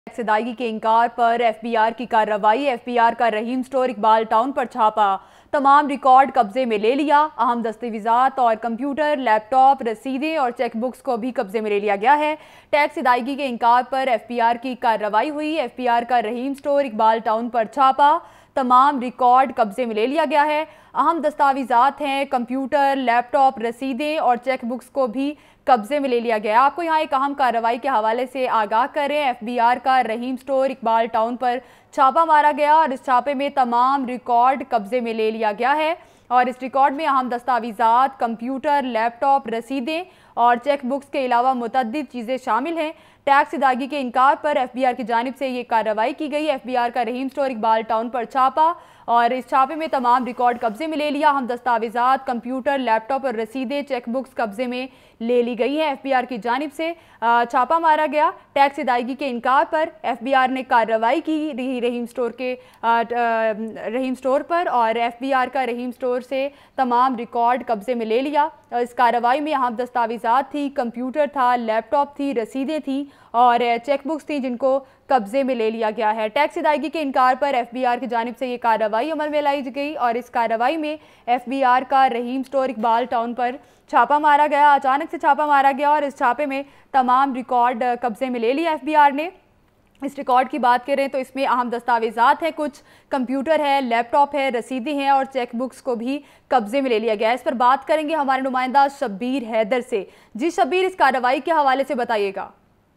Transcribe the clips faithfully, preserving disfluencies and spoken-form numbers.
Tax अदायगी के इनकार पर एफ बी आर की कार्रवाई। एफ बी आर का रहीम स्टोर इकबाल टाउन पर छापा, तमाम रिकॉर्ड कब्जे में ले लिया। अहम दस्तावेजात और कंप्यूटर, लैपटॉप, रसीदें और चेक बुक्स को भी कब्जे में ले लिया गया है। टैक्स अदायगी के इनकार पर एफ बी आर की कार्रवाई हुई। एफ बी आर का रहीम स्टोर इकबाल टाउन पर छापा, तमाम रिकॉर्ड कब्जे में ले लिया गया है। अहम दस्तावेजात हैं, कंप्यूटर, लैपटॉप, रसीदें और चेक बुक्स को भी कब्जे में ले लिया गया है। आपको यहाँ एक अहम कार्रवाई के हवाले से आगाह करें। एफ बी आर का रहीम स्टोर इकबाल टाउन पर छापा मारा गया और इस छापे में तमाम रिकॉर्ड कब्जे में ले लिया गया है और इस रिकॉर्ड में अहम दस्तावेजात, कंप्यूटर, लैपटॉप, रसीदें और चेक बुक्स के अलावा मुतअद्दिद चीज़ें शामिल हैं। टैक्स अदायगी के इनकार पर एफ बी आर की जानिब से ये कार्रवाई की गई। एफ बी आर का रहीम स्टोर इकबाल टाउन पर छापा और इस छापे में तमाम रिकॉर्ड कब्जे में ले लिया। हम दस्तावेजात, कंप्यूटर, लैपटॉप और रसीदें, चेक बुक्स कब्जे में ले ली गई हैं। एफ बी आर की जानिब से छापा मारा गया। टैक्स अदायगी के इनकार पर एफ बी आर ने कार्रवाई की रहीम स्टोर के रहीम स्टोर पर और एफ बी आर का रहीम स्टोर से तमाम रिकॉर्ड कब्जे में ले लिया। इस कार्रवाई में अहम दस्तावेजात थी, कंप्यूटर था, लैपटॉप थी, रसीदें थी और चेक बुक्स थी जिनको कब्जे में ले लिया गया है। टैक्स अदायगी के इनकार पर एफ बी आर की जानिब से ये कार्रवाई अमल में लाई गई और इस कार्रवाई में एफ बी आर का रहीम स्टोर इकबाल टाउन पर छापा मारा गया। अचानक से छापा मारा गया और इस छापे में तमाम रिकॉर्ड कब्जे में ले लिया एफ बी आर ने। इस रिकॉर्ड की बात करें तो इसमें अहम दस्तावेजात हैं, कुछ कंप्यूटर है, लैपटॉप है, रसीदें हैं और चेक बुक्स को भी कब्जे में ले लिया गया है। इस पर बात करेंगे हमारे नुमाइंदा शब्बीर हैदर से। जी शब्बीर, इस कार्रवाई के हवाले से बताइएगा।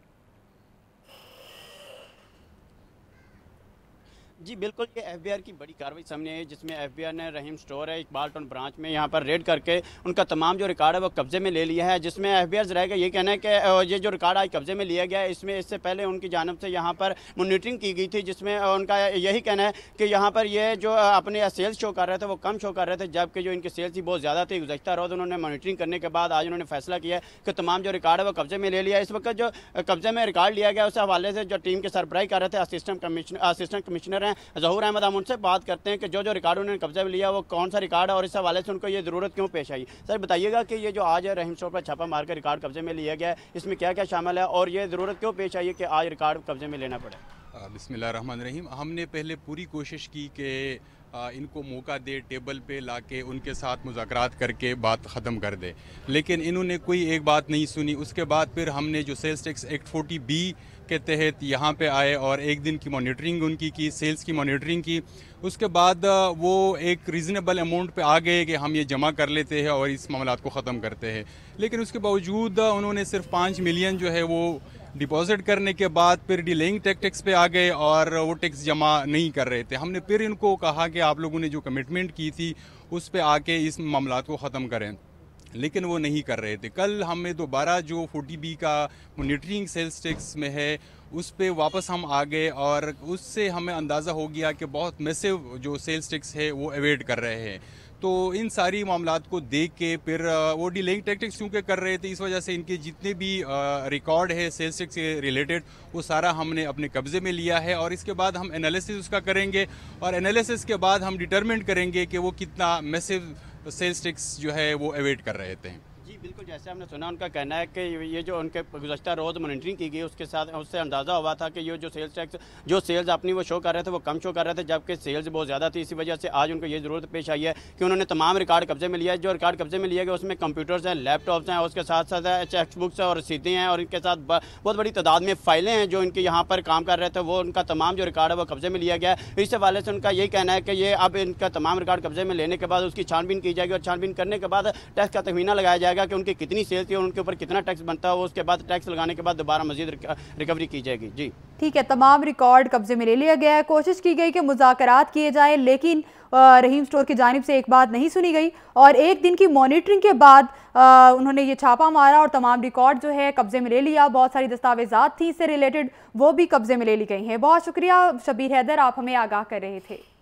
जी बिल्कुल, ये एफ बी आर की बड़ी कार्रवाई सामने आई जिसमें एफ बी आर ने रहीम स्टोर है इकबाल टाउन ब्रांच में यहाँ पर रेड करके उनका तमाम जो रिकॉर्ड है वो कब्जे में ले लिया है। जिसमें एफ बी आर जरा का ये कहना है कि ये जो रिकॉर्ड आज कब्जे में लिया गया है इसमें इससे पहले उनकी जानिब से यहाँ पर मॉनिटरिंग की गई थी जिसमें उनका यही कहना है कि यहाँ पर ये जो अपने सेल्स शो कर रहे थे वो कम शो कर रहे थे, जबकि जो इनकी सेल्स थी बहुत ज़्यादा थी। गुज़श्ता रोज़ उन्होंने मॉनिटरिंग करने के बाद आज उन्होंने फैसला किया कि तमाम जो रिकॉर्ड है वो कब्जे में ले लिया। इस वक्त जो कब्जे में रिकॉर्ड लिया गया उस हवाले से जो टीम के सरबराही कर रहे थे असिस्टेंट कमिश्नर असिस्टेंट कमिश्नर हैं ज़हूर अहमद, उनसे बात करते हैं कि जो जो रिकॉर्ड उन्होंने कब्जा में लिया वो कौन सा रिकॉर्ड है और इस हवाले से उनको ये ज़रूरत क्यों पेश आई। सर बताइएगा कि ये जो आज रहीम स्टोर पर छापा मार कर रिकॉर्ड कब्जे में लिया गया है इसमें क्या क्या शामिल है और ये ज़रूरत क्यों पेश आई है कि आज रिकॉर्ड कब्जे में लेना पड़े। बिस्मिल्लाह रहमान रहीम। हमने पहले पूरी कोशिश की कि इनको मौका दे, टेबल पे लाके उनके साथ मुज़ाकरात करके बात ख़त्म कर दे, लेकिन इन्होंने कोई एक बात नहीं सुनी। उसके बाद फिर हमने जो sales tax act forty B के तहत यहाँ पे आए और एक दिन की मॉनिटरिंग उनकी की, सेल्स की मॉनिटरिंग की। उसके बाद वो एक रीज़नेबल अमाउंट पे आ गए कि हम ये जमा कर लेते हैं और इस मामलात को ख़त्म करते हैं, लेकिन उसके बावजूद उन्होंने सिर्फ पाँच मिलियन जो है वो डिपॉजिट करने के बाद फिर डिलेइंग टैक्स पे आ गए और वो टैक्स जमा नहीं कर रहे थे। हमने फिर इनको कहा कि आप लोगों ने जो कमिटमेंट की थी उस पे आके इस मामलात को ख़त्म करें, लेकिन वो नहीं कर रहे थे। कल हमें दोबारा जो फोर्टी बी का मॉनिटरिंग सेल्स टैक्स में है उस पे वापस हम आ गए और उससे हमें अंदाज़ा हो गया कि बहुत मैसिव जो सेल्स टैक्स है वो एवेड कर रहे हैं। तो इन सारी मामलात को देख के फिर वो डिलेइंग टैक्स क्योंकि कर रहे थे, इस वजह से इनके जितने भी रिकॉर्ड है सेल्स टैक्स से रिलेटेड वो सारा हमने अपने कब्ज़े में लिया है और इसके बाद हम एनालिसिस उसका करेंगे और एनालिसिस के बाद हम डिटरमिन करेंगे कि वो कितना मैसिव सेल्स टैक्स जो है वो एवेड कर रहे थे। जी बिल्कुल, जैसे हमने सुना उनका कहना है कि ये जो उनके गुज़श्ता रोज़ मॉनिटरिंग की गई उसके साथ उससे अंदाज़ा हुआ था कि ये जो सेल्स टैक्स जो सेल्स अपनी वो शो कर रहे थे वो कम शो कर रहे थे, जबकि सेल्स बहुत ज़्यादा थी। इसी वजह से आज उनको ये ज़रूरत पेश आई है कि उन्होंने तमाम रिकॉर्ड कब्जे में लिया है। जो रिकॉर्ड कब्जे में लिया गया उसमें कंप्यूटर्स हैं, लैपटॉप्स हैं, उसके साथ साथ चेक बुक्स हैं और रसीदें हैं और इनके साथ बहुत बड़ी तादाद में फ़ाइलें हैं जो इनके यहाँ पर काम कर रहे थे, वो उनका तमाम जो रिकॉर्ड है वो कब्जे में लिया गया है। इस हवाले से उनका यही कहना है कि ये अब इनका तमाम रिकॉर्ड कब्जे में लेने के बाद उसकी छानबीन की जाएगी और छानबीन करने के बाद टैक्स का तखमीना लगाया जाएगा कि उनकी कितनी सेल्स थी और उनके ऊपर कितना टैक्स बनता है, उसके बाद टैक्स लगाने के बाद दोबारा मजीद रिकवरी की जाएगी। जी ठीक है, तमाम रिकॉर्ड कब्जे में ले लिया गया है। कोशिश की गई कि मुज़ाकरात किए जाएं, लेकिन रहीम स्टोर की जानिब से एक बात नहीं सुनी गई और एक दिन की मॉनिटरिंग के बाद आ, उन्होंने ये छापा मारा और तमाम रिकॉर्ड जो है कब्जे में ले लिया। बहुत सारी दस्तावेजात थी इससे रिलेटेड, वो भी कब्जे में ले ली गई हैं। बहुत शुक्रिया शब्बीर हैदर, आप हमें आगाह कर रहे थे।